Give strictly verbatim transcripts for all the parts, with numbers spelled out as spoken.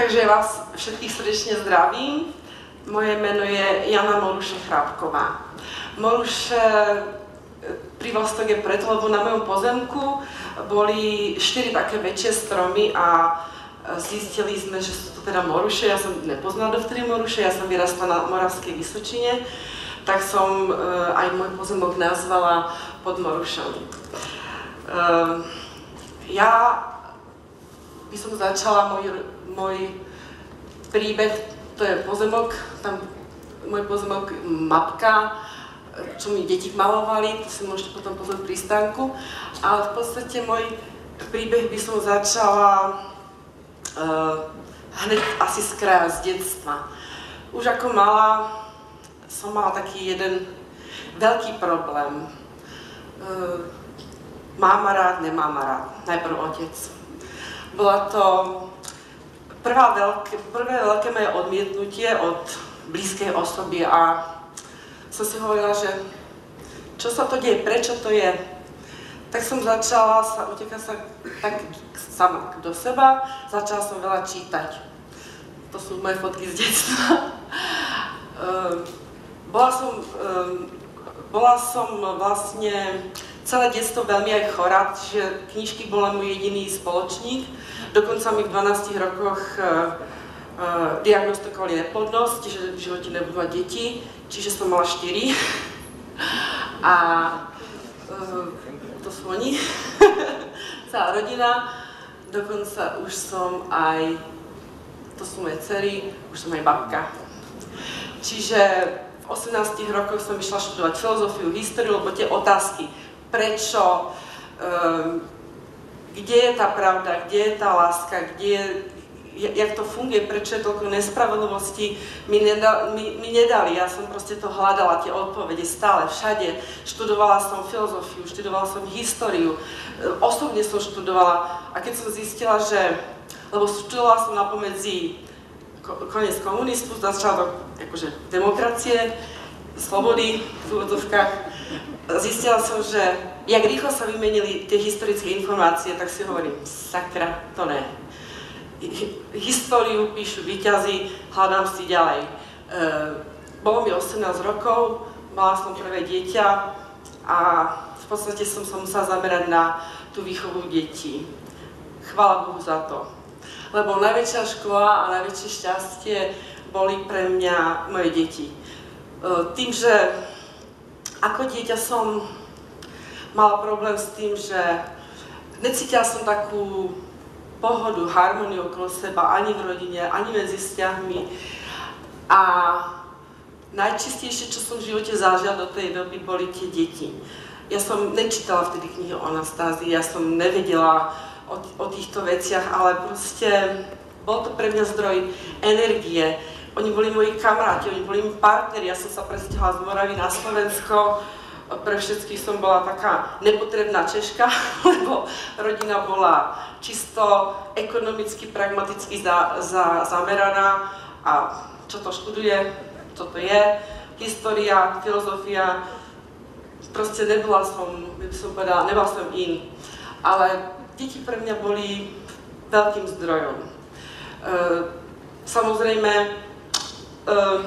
Takže vás všetkých srdečne zdravím. Moje meno je Jana Moruše Chrápková. Moruše privlastok je preto, lebo na mojom pozemku boli štyri také väčšie stromy a zistili sme, že sú to teda moruše. Ja som nepoznala dovtedy moruše, ja som vyrastla na Moravskej Vysočine, tak som aj môj pozemok nazvala pod morušami. Ja by som začala môj, môj príbeh, to je pozemok, tam môj pozemok mapka, čo mi deti malovali, to si môžete potom pozrieť pri stánku, ale v podstate môj príbeh by som začala uh, hneď asi z kraja, z detstva. Už ako malá som mala taký jeden veľký problém. Uh, mám rád, nemám rád, najprv otec. Bola to prvá veľké, prvé veľké moje odmietnutie od blízkej osoby a som si hovorila, že čo sa to deje, prečo to je. Tak som začala sa utekať sa tak sama do seba, začala som veľa čítať. To sú moje fotky z detstva. bola, som, bola som vlastne celé detstvo veľmi aj chorá, že knižky bola môj jediný spoločník. Dokonca mi v dvanástich rokoch uh, uh, diagnostikovali neplodnosť, že v živote nebudú mať deti, čiže som mala štyri. A uh, to sú oni, celá rodina. Dokonca už som aj, to sú moje dcery, už som aj babka. Čiže v osemnástich rokoch som išla študovať filozofiu, históriu, lebo tie otázky, prečo, um, kde je tá pravda, kde je tá láska, kde je, jak to funguje, prečo je toľko nespravedlivosti, mi, neda, mi, mi nedali. Ja som proste to hľadala, tie odpovede stále, všade. Študovala som filozofiu, študovala som históriu, osobne som študovala. A keď som zistila, že, lebo študovala som napomedzi koniec komunizmu, začala to akože demokracie, slobody v úvodzovkách. Zistila som, že jak rýchlo sa vymenili tie historické informácie, tak si hovorím, sakra, to ne. Históriu píšu víťazi, hľadám si ďalej. E, bolo mi osemnásť rokov, mala som prvé dieťa a v podstate som sa musela zamerať na tú výchovu detí. Chvála Bohu za to. Lebo najväčšia škola a najväčšie šťastie boli pre mňa moje deti. E, tým, že ako dieťa som mala problém s tým, že necítila som takú pohodu, harmóniu okolo seba, ani v rodine, ani medzi vzťahmi. A najčistejšie, čo som v živote zažila do tej doby, boli tie deti. Ja som nečítala vtedy knihy o Anastázii, ja som nevedela o, o týchto veciach, ale proste bol to pre mňa zdroj energie. Oni boli moji kamaráti, oni boli mi partneri, ja som sa presťahovala z Moravy na Slovensko. Pre všetkých som bola taká nepotrebná Češka, lebo rodina bola čisto ekonomicky, pragmaticky za, za, zameraná. A čo to študuje, čo to je, história, filozofia, proste nebola som, by som povedala, nebola som in. Ale deti pre mňa boli veľkým zdrojom. E, samozrejme, Um,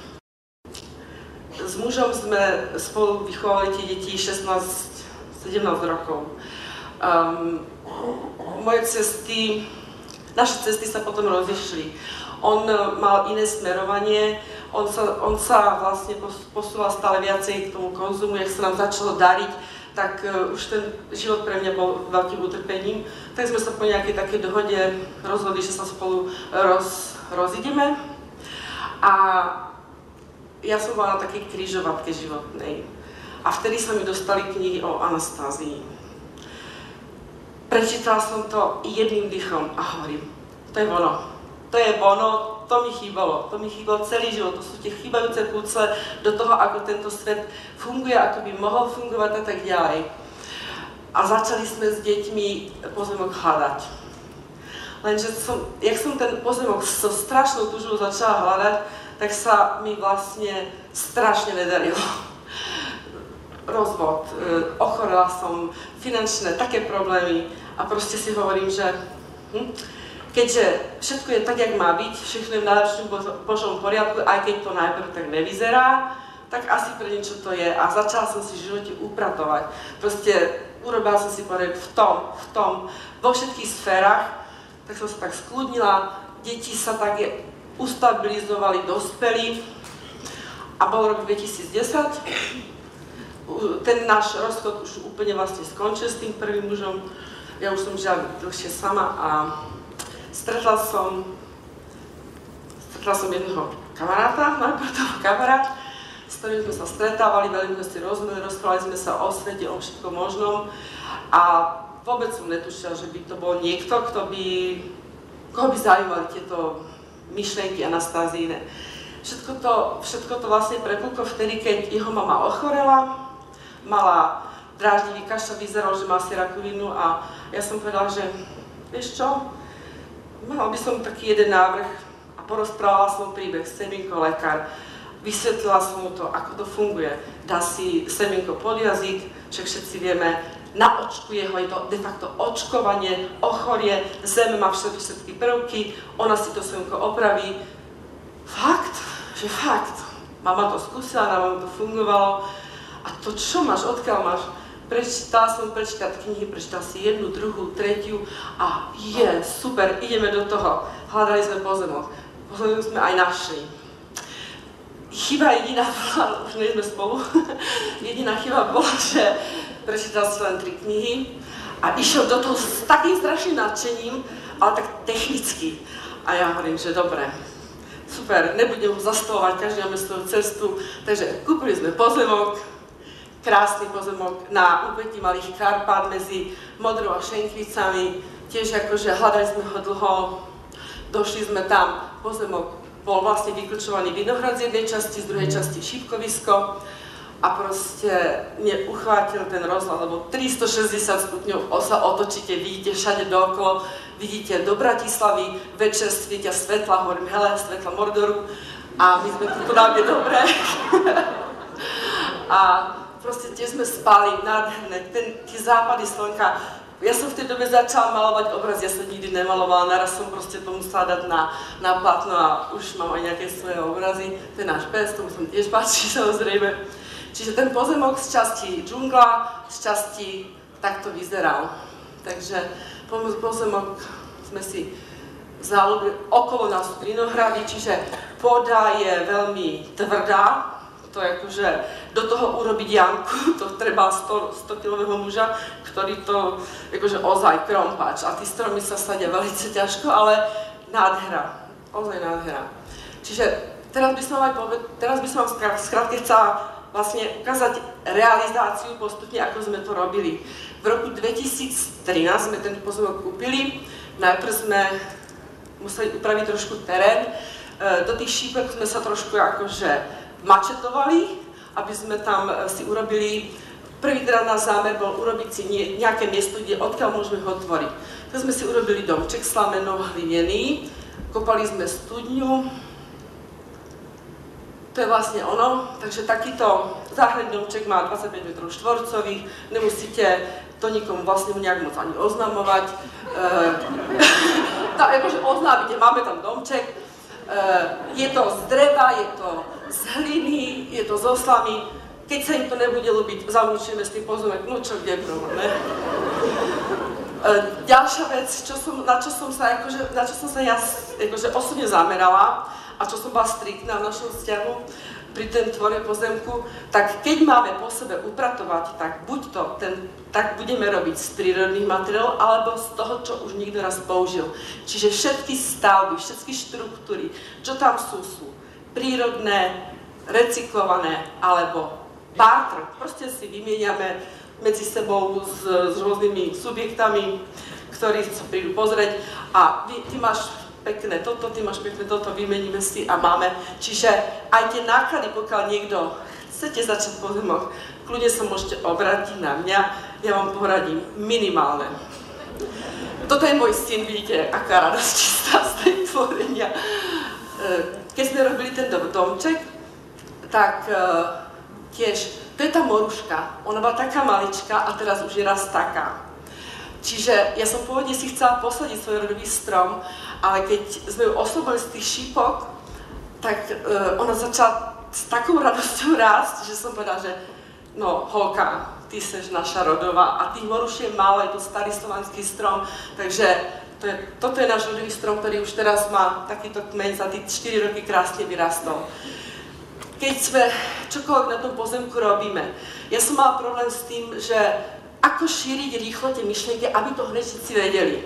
s mužom sme spolu vychovali tie deti šestnásť sedemnásť rokov. Um, moje cesty, naše cesty sa potom rozišli. On mal iné smerovanie, on sa, on sa vlastne posúval stále viacej k tomu konzumu, jak sa nám začalo dariť, tak uh, už ten život pre mňa bol veľkým utrpením. Tak sme sa po nejakej takej dohode rozhodli, že sa spolu roz, rozideme. A ja som bola na takej križovatke životnej. A vtedy sa mi dostali knihy o Anastázii. Prečítala som to jedným dýchom a hovorím, to je ono. To je ono, to mi chýbalo. To mi chýbalo celý život. To sú tie chýbajúce púcle do toho, ako tento svet funguje, ako by mohol fungovať a tak ďalej. A začali sme s deťmi pozemok hľadať. Lenže som, jak som ten pozemok so strašnou túžbou začala hľadať, tak sa mi vlastne strašne nedarilo. Rozvod, ochorela som, finančné, také problémy a proste si hovorím, že hm, keďže všetko je tak, jak má byť, všetko je v najlepšom Božom poriadku, aj keď to najprv tak nevyzerá, tak asi pre niečo to je a začala som si v živote upratovať. Proste urobila som si poriadok v tom, v tom, vo všetkých sférach, tak som sa tak skľudnila, deti sa tak ustabilizovali, dospeli a bol rok dvetisícdesať. Ten náš rozchod už úplne vlastne skončil s tým prvým mužom. Ja už som žila dlhšie sama a stretla som, stretla som jedného kamaráta, najprv toho kamarát, s ktorým sme sa stretávali, veľmi sme si rozumeli, rozprávali sme sa o svete, o všetkom možnom a vôbec som netušila, že by to bol niekto, kto by, koho by zaujímali tieto myšlienky Anastázíne. Všetko to, všetko to vlastne prepuklo vtedy, keď jeho mama ochorela, mala dráždivý kašľ, vyzeral, že má si rakovinu a ja som povedala, že vieš čo, mala by som taký jeden návrh a porozprávala som príbeh semienko lekár. Vysvetlila som mu to, ako to funguje. Dá si semienko pod jazyk, však všetci vieme, naočkuje ho, je to de facto očkovanie, ochorie, zem má všetky, všetky prvky, ona si to semienko opraví. Fakt, že fakt. Mama to skúsila, na mamu to fungovalo. A to čo máš, odkiaľ máš? Prečítala som prečítať knihy, prečítala si jednu, druhú, tretiu a je, super, ideme do toho. Hľadali sme pozemok. Pozemok sme aj našli. Chyba jediná bola, už nie sme spolu, jediná chyba bola, že prečítal si len tri knihy a išiel do toho s takým strašným nadšením, ale tak technicky. A ja hovorím, že dobre, super, nebudem zastavovať, každý máme svoju cestu, takže kúpili sme pozemok, krásny pozemok na úpetí malých Karpát medzi Modrou a Šenkvicami, tiež akože hľadali sme ho dlho, došli sme tam, pozemok bol vlastne vyklčovaný vinohrad z jednej časti, z druhej časti šípkovisko a proste mne uchvátil ten rozhľad, lebo tristošesťdesiat stupňov sa otočíte, vidíte všade dookolo, vidíte do Bratislavy, večer svietia svetla, hovorím, hele, svetla Mordoru a my sme tu podávne dobré. A proste tiež sme spali, nádherné, ten, tie západy slnka. Ja som v tej dobe začala malovať obraz, ja som nikdy nemalovala, naraz som proste to musela dať na, na platno a už mám aj nejaké svoje obrazy. To je náš pes, tomu som tiež páči, samozrejme. Čiže ten pozemok z časti džungla, z časti takto vyzeral. Takže pozemok sme si zalúbili, okolo nás sú vinohrady, čiže pôda je veľmi tvrdá. To je akože do toho urobiť jamku, to treba sto kilového muža, ktorý to akože ozaj krompáč. A tí stromy sa sadia veľmi ťažko, ale nádhera, ozaj nádhera. Čiže teraz by som aj poved, teraz by som vám skrátke chcela vlastne ukázať realizáciu postupne, ako sme to robili. V roku dvetisíctrinásť sme ten pozemok kúpili, najprv sme museli upraviť trošku terén, do tých šípek sme sa trošku akože mačetovali, aby sme tam si urobili, prvý teda náš zámer bol urobiť si nejaké miesto, kde odkiaľ môžeme ho otvoriť. Tak sme si urobili domček slamenov hlinený, kopali sme studňu, to je vlastne ono, takže takýto záhradný domček má dvadsaťpäť metrov štvorcových, nemusíte to nikomu vlastne nejak moc ani oznamovať. Tá, akože oznámite, máme tam domček, je to z dreva, je to z hliny, je to zo slamy. Keď sa im to nebude ľúbiť, zavlúčime s tým pozemek, no čo, kde je problém, ne? Ďalšia vec, čo som, na, čo som sa, akože, na čo som sa ja akože osobne zamerala a čo som bola striktná v našom vzťahu pri ten tvore pozemku, tak keď máme po sebe upratovať, tak buď to, ten, tak budeme robiť z prírodných materiálov, alebo z toho, čo už niekto raz použil. Čiže všetky stavby, všetky štruktúry, čo tam sú, sú prírodné, recyklované, alebo barter. Proste si vymieniame medzi sebou s, s rôznymi subjektami, ktorí sa prídu pozrieť a ty, ty máš pekné toto, ty máš pekné toto, vymeníme si a máme. Čiže aj tie náklady, pokiaľ niekto chcete začať pozemok, kľudne sa môžete obrátiť na mňa, ja vám poradím minimálne. Toto je môj syn, vidíte, aká radosť čistá z tej tvorenia. Keď sme robili ten domček, tak tiež, to je tá moruška, ona bola taká maličká a teraz už je raz taká. Čiže ja som pôvodne si chcela posadiť svoj rodový strom, ale keď sme ju oslobodili z tých šípok, tak uh, ona začala s takou radosťou rásť, že som povedala, že no, holka, ty seš naša rodová a tých moruší je málo, je to starý slovanský strom, takže to je, toto je náš rodový strom, ktorý už teraz má takýto kmeň, za tie štyri roky krásne vyrastol. Keď sme čokoľvek na tom pozemku robíme, ja som mala problém s tým, že ako šíriť rýchlo tie myšlienky, aby to hneďci vedeli.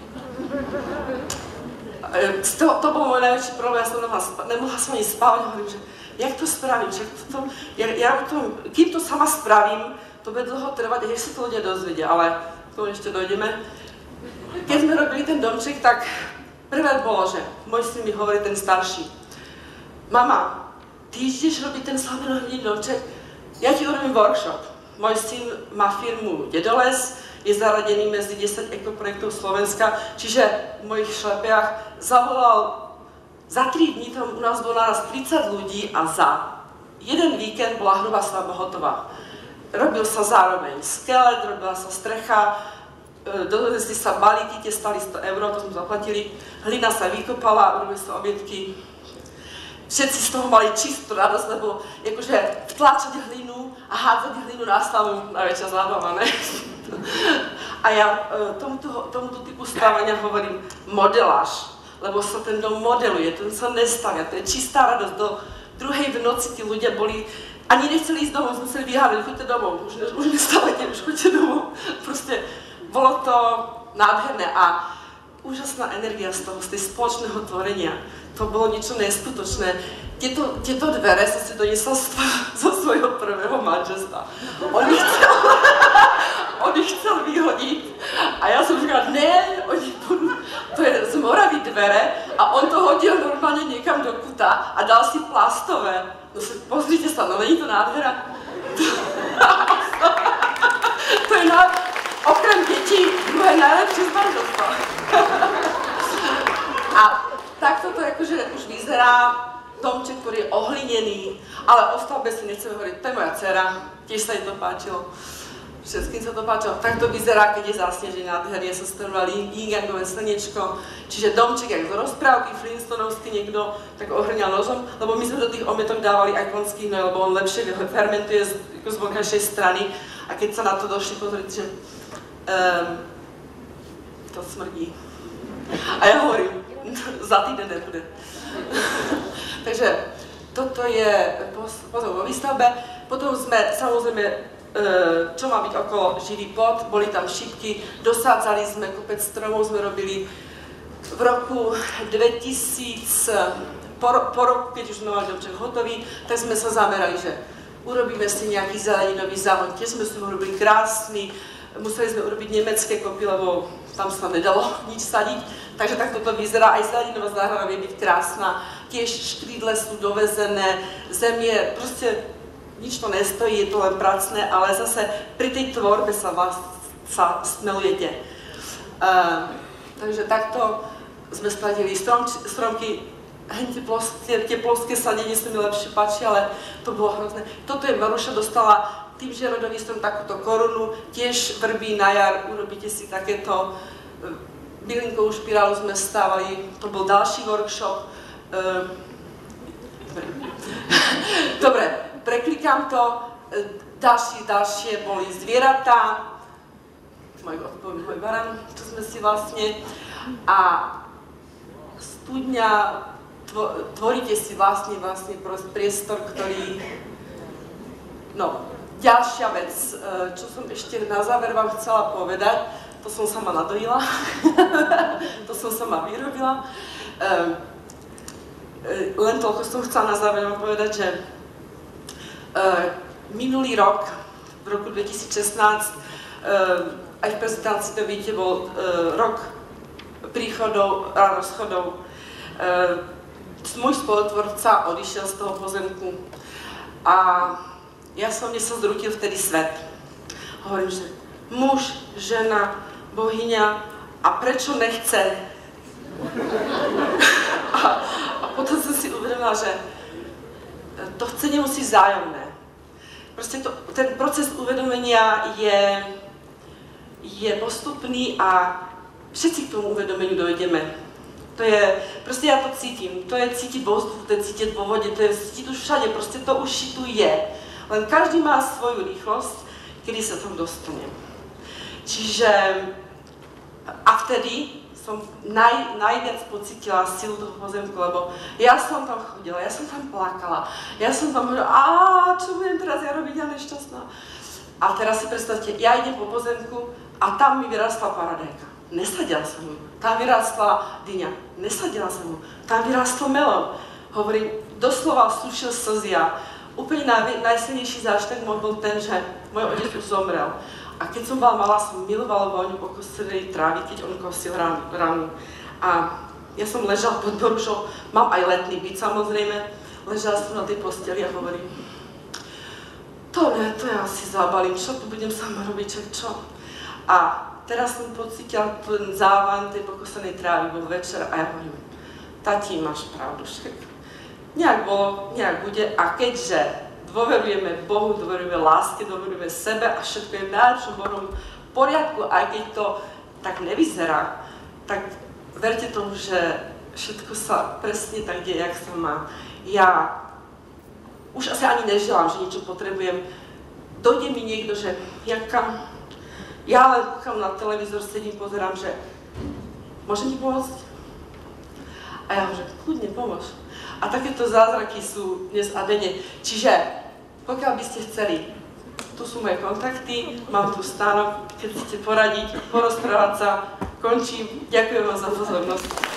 To, to bol môj najväčší problém, ja som nemohla som ani spávať, hovorím, že jak to spravím, že to, to, ja, ja to, kým to sama spravím, to bude dlho trvať, jak si to ľudia dozvedia, ale k tomu ešte dojdeme. Keď sme robili ten domček, tak prvé bolo, že môj syn mi hovorí, ten starší, mama, ty ideš robiť ten slamený domček, ja ti urobím workshop. Môj syn má firmu Dedoles, je zaradený medzi desať ekoprojektov Slovenska, čiže v mojich šlepiach zavolal, za tri dní tam u nás bolo naraz tridsať ľudí a za jeden víkend bola hrubá svadba hotová. Robil sa zároveň skelet, robila sa strecha, dovezli sa balíky, tie stali sto eur, to sme zaplatili, hlina sa vykopala, robili sa obietky. Všetci z toho mali čistú radosť, lebo akože vtláčať hlinu a hádzať hlinu na slavu, najväčšia zábava, ne? A ja tomuto, tomuto typu stávania hovorím modeláž, lebo sa ten dom modeluje, ten sa nestavia, to je čistá radosť. Do druhej v noci tí ľudia boli, ani nechceli ísť domov, sme museli vyháňať, choďte domov, už, už nestávajte, už choďte domov. Proste bolo to nádherné a úžasná energia z toho, z tej spoločného tvorenia. To bolo niečo neskutočné. Tieto, tieto dvere som si doniesla zo svojho prvého manželstva. On ich chcel, on ich chcel vyhodiť a ja som říkala, ne, oni budú, to je z Moravy dvere a on to hodil normálne niekam do kuta a dal si plastové. No si, pozrite sa, no není to nádhera? To je na, okrem detí druhé najlepšie z manželstva. A takto to akože už vyzerá, domček, ktorý je ohlinený, ale o stavbe si nechceme hovoriť, to je moja dcera, tiež sa jej to páčilo, všetkým sa to páčilo. Tak to vyzerá, keď je zasnežený nádherný, ja som stanovala yin-yangové slnečko, čiže domček jak z rozprávky, Flintstonovský niekto tak ohrňal nožom, lebo my sme do tých ometok dávali aj konský hnoj, lebo on lepšie fermentuje z, z vonkajšej strany a keď sa na to došli pozrieť, že um, to smrdí. A ja hovorím, za týden nebude. Takže toto je pozor vo výstavbe. Potom sme, samozrejme, čo má byť okolo živý plot, boli tam šípky, dosádzali sme kopec stromov, sme robili v roku dvetisíc, po, po roku, keď už sme mali domček hotový, tak sme sa zamerali, že urobíme si nejaký zeleninový záhon, tiež sme si ho urobili krásny, museli sme urobiť nemecké kopy, lebo tam sa nedalo nič sadiť, takže takto to vyzerá, aj zeleninová záhrada vie byť krásna, tiež škrydle sú dovezené, zem je, proste nič to nestojí, je to len pracné, ale zase pri tej tvorbe sa vás sa smelujete. Uh, takže takto sme stladili strom, stromky, tie, tie ploské sadenie sa mi lepšie páči, ale to bolo hrozné. Toto je Maruša dostala tým, že rodový strom takúto korunu, tiež vrbí na jar, urobíte si takéto. Bylinkovú špirálu sme stávali, to bol ďalší workshop. Dobre, preklikám to. Ďalšie, ďalšie boli zvieratá. Môj, môj baran, čo sme si vlastne. A studňa, tvoríte si vlastne, vlastne priestor, ktorý... No, ďalšia vec, čo som ešte na záver vám chcela povedať, to som sama nadojila, to som sama vyrobila. Len toľko som chcela na záver vám povedať, že minulý rok, v roku dvetisícšestnásť, aj v prezentácii to vidíte, bol rok príchodov a rozchodov. Môj spolutvorca odišiel z toho pozemku a ja som mne sa zrútil vtedy svet. Hovorím, že muž, žena, bohyňa a prečo nechce? A, a potom som si uvedomila, že to chcenie musí vzájomné. Proste to, ten proces uvedomenia je, je postupný a všetci k tomu uvedomeniu dojdeme. To je, proste ja to cítim, to je cítiť vo vzduchu, to je cítiť vo vode, to je cítiť už všade, proste to už tu je. Len každý má svoju rýchlosť, kedy sa tam dostane. Čiže a vtedy som naj, najviac pocítila silu toho pozemku, lebo ja som tam chodila, ja som tam plakala, ja som tam hovorila, a čo budem teraz ja robiť, ja nešťastná. A teraz si predstavte, ja idem po pozemku a tam mi vyrastla paradajka. Nesadila som ju. Tam vyrástla dyňa. Nesadila som ju. Tam vyrástlo melón. Hovorím, doslova sušil slzy a úplne naj, najsilnejší zážitok môj bol ten, že môj otec už zomrel. A keď som bola malá, som milovala vôňu pokosenej trávy, keď on kosil ránu. A ja som ležala pod borušou, mám aj letný byt samozrejme, ležala som na tej posteli a hovorím, to ne, to ja si zabalím, čo tu budem sama robiť, čo? A teraz som pocítila ten závan tej pokosenej trávy, bol večer a ja hovorím, tati, máš pravdu, však nejak bolo, nejak bude a keďže dôverujeme Bohu, dôverujeme láske, dôverujeme sebe a všetko je v najlepšom Božom poriadku, aj keď to tak nevyzerá, tak verte tomu, že všetko sa presne tak deje, jak sa má. Ja už asi ani neželám, že niečo potrebujem. Dojde mi niekto, že ja kam, ja len kúkam na televízor, sedím, pozerám, že môžem ti pomôcť? A ja hovorím, že kľudne pomôž. A takéto zázraky sú dnes a denne. Čiže pokiaľ by ste chceli, tu sú moje kontakty, mám tu stánok, keď chcete poradiť, porozprávať sa, končím. Ďakujem vám za pozornosť.